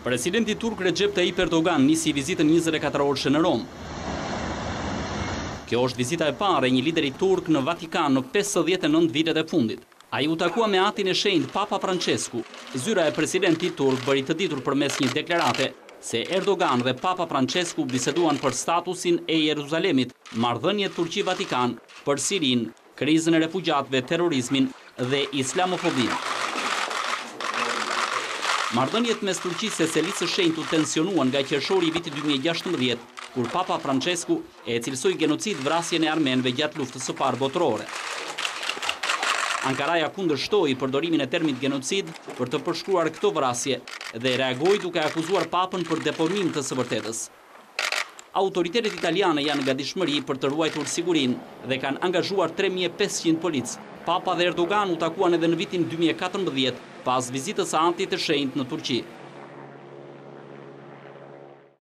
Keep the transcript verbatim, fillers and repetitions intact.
Presidenti turk Recep Tayyip Erdogan nisi vizitën njëzet e katër orëshe në Rom. Kjo është vizita e parë e një lideri turk në Vatikan në pesëdhjetë e nëntë vitet e fundit. Ai u takua me atin e shenjtë Papa Francesku. Zyra e presidentit turk bëri të ditur përmes një deklarate se Erdogan dhe Papa Francesku biseduan për statusin e Jeruzalemit, marrëdhëniet Turqi-Vatikan, për Sirin, krizën e refugjatëve, terrorizmin dhe islamofobinë. Marrëdhëniet mes Turqisë e Selisë së Shenjtë u tensionuan nga qershori i vitit dy mijë e gjashtëmbëdhjetë, kur Papa Francesku e cilësoi genocid vrasjen e armenëve gjatë luftës së parë botërore. Ankaraja kundërshtoi përdorimin e termit genocid për të përshkruar këto vrasje dhe reagoi duke akuzuar Papën për deponim të së vërtetës. Autoritetet italiane janë në gatishmëri për të ruajtur sigurinë dhe kanë angazhuar tre mijë e pesëqind policë. Papa dhe Erdogan u takuan edhe në vitin dy mijë e katërmbëdhjetë pas vizitës së Antit të Shenjtë në Turqi.